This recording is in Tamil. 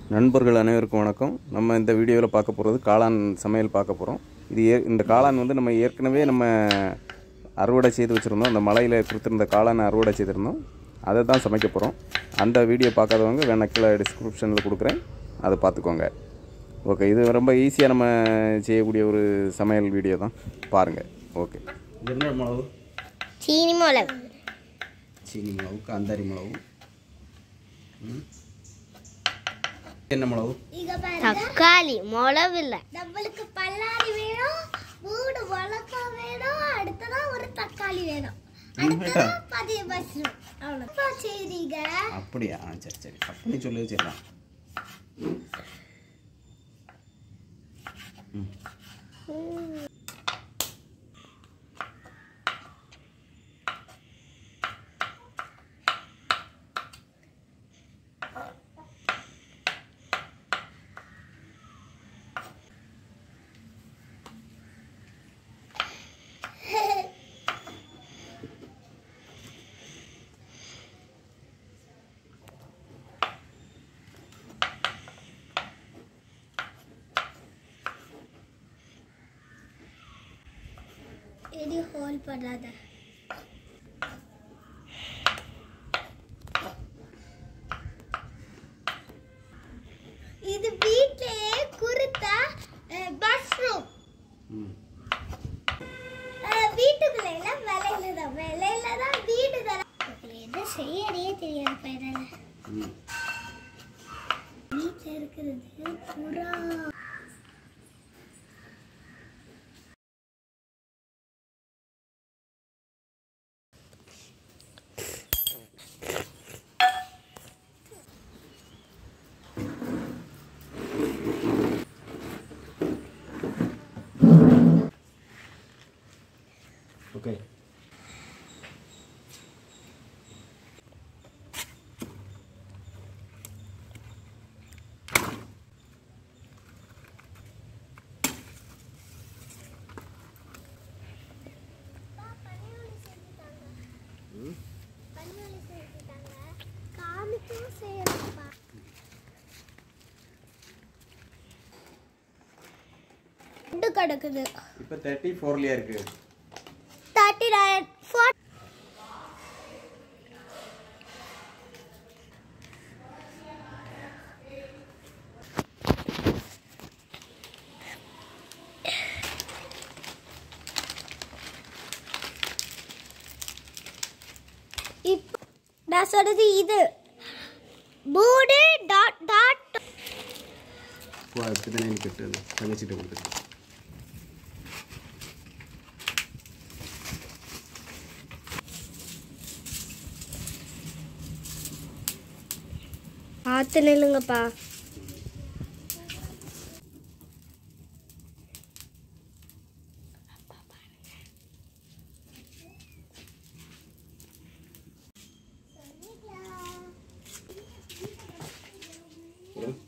நண்பர்கள் அனைவருக்கும் வணக்கம். நம்ம இந்த வீடியோவில் பார்க்க போகிறது காளான் சமையல் பார்க்க போகிறோம். இந்த காளான் வந்து நம்ம ஏற்கனவே அறுவடை செய்து வச்சுருந்தோம். அந்த மலையில் கொடுத்துருந்த காளானை அறுவடை செய்திருந்தோம். அதை தான் சமைக்க போகிறோம். அந்த வீடியோ பார்க்காதவங்க வேணா கீழே டிஸ்கிரிப்ஷனில் கொடுக்குறேன், அதை பார்த்துக்கோங்க. ஓகே, இது ரொம்ப ஈஸியாக நம்ம செய்யக்கூடிய ஒரு சமையல் வீடியோ தான், பாருங்கள். ஓகே, இது என்ன மிளகு? சீனி மிளகு, காந்தாரி மிளகு. என்ன மிளகு? தக்காளி. மிளகு இல்ல, நம்மளுக்கு பல்லாரி வேணும், 3 மிளகாய் வேணும், அடுத்ததா ஒரு தக்காளி வேணும், அடுத்ததா 10 மஷ்ரூம். அவ்வளவுதான் செய்றீங்க. அப்படியா? சரி சரி, அப்படி சொல்லி வச்சிடலாம். இது ஹோல் பண்ணாத. இது வீட்லயே குறுத்த மஷ்ரூம். வீட்டுக்குள்ள விலையில தான் வீடு தர. எது செய்யறே தெரியாது பையனால. வீட்ல இருக்கிறது புறா. ஓகே, கிடக்குது. இப்போ 34லயா இருக்கு? 39 4 நான் சொல்றது இது 3 டாட் டாட். இப்படி தானே கட்டு தங்கச்சிட்டு கொடுத்துருக்கு. பார்த்து நில்லுங்கப்பா. ம்